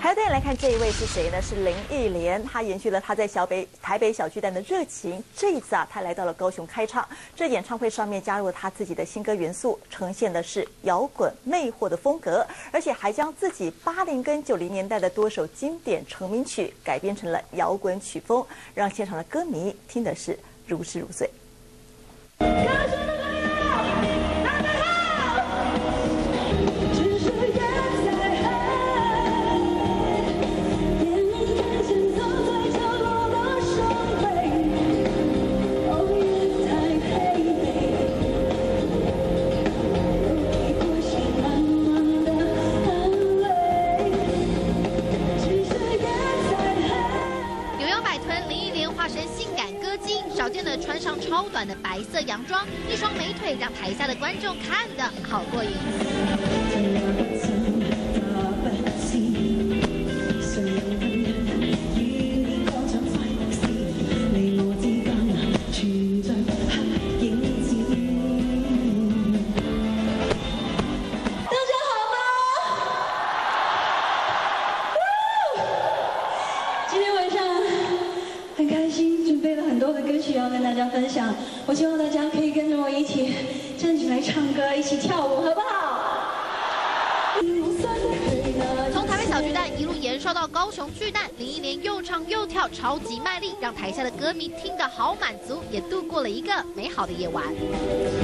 还带来看这一位是谁呢？是林忆莲，她延续了她在台北小巨蛋的热情。这一次啊，她来到了高雄开唱。这演唱会上面加入了她自己的新歌元素，呈现的是摇滚魅惑的风格，而且还将自己80跟90年代的多首经典成名曲改编成了摇滚曲风，让现场的歌迷听的是如痴如醉。 少见的穿上超短的白色洋装，一双美腿让台下的观众看得好过瘾。 大家好吗？今天晚上很开心。 准备了很多的歌曲要跟大家分享，我希望大家可以跟着我一起站起来唱歌，一起跳舞，好不好？ 从台北小巨蛋一路延烧到高雄巨蛋，林忆莲又唱又跳，超级卖力，让台下的歌迷听得好满足，也度过了一个美好的夜晚。